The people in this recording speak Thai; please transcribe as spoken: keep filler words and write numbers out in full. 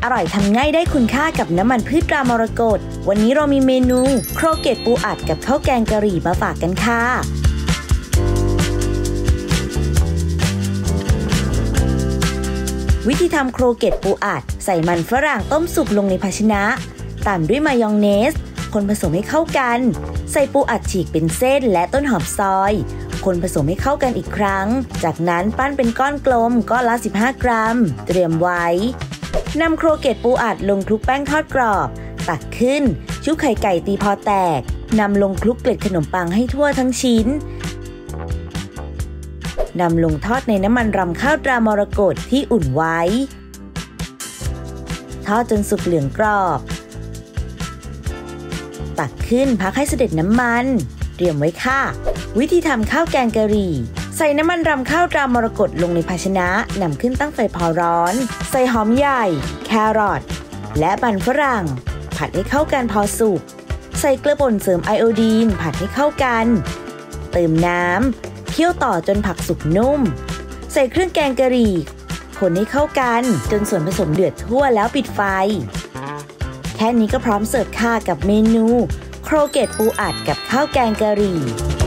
อร่อยทำง่ายได้คุณค่ากับน้ำมันพืชตรามรกตวันนี้เรามีเมนูโครเกตปูอัดกับข้าวแกงกะหรี่มาฝากกันค่ะวิธีทำโครเกตปูอัดใส่มันฝรั่งต้มสุกลงในภาชนะตามด้วยมายองเนสคนผสมให้เข้ากันใส่ปูอัดฉีกเป็นเส้นและต้นหอมซอยคนผสมให้เข้ากันอีกครั้งจากนั้นปั้นเป็นก้อนกลมก้อนละสิบห้ากรัมเตรียมไว้นำโครเกตปูอัดลงคลุกแป้งทอดกรอบตักขึ้นชุบไข่ไก่ตีพอแตกนำลงคลุกเกล็ดขนมปังให้ทั่วทั้งชิ้นนำลงทอดในน้ำมันรำข้าวตรามรกตที่อุ่นไว้ทอดจนสุกเหลืองกรอบตักขึ้นพักให้เสด็จน้ำมันเตรียมไว้ค่ะวิธีทำข้าวแกงกะหรี่ใส่น้ำมันรำข้าวตรามรกตลงในภาชนะนำขึ้นตั้งไฟพอร้อนใส่หอมใหญ่แครอทและมันฝรั่งผัดให้เข้ากันพอสุกใส่เกลือป่นเสริมไอโอดีนผัดให้เข้ากันเติมน้ำเคี่ยวต่อจนผักสุกนุ่มใส่เครื่องแกงกะหรี่คนให้เข้ากันจนส่วนผสมเดือดทั่วแล้วปิดไฟแค่นี้ก็พร้อมเสิร์ฟค่ะกับเมนูโครเกตปูอัดกับข้าวแกงกะหรี่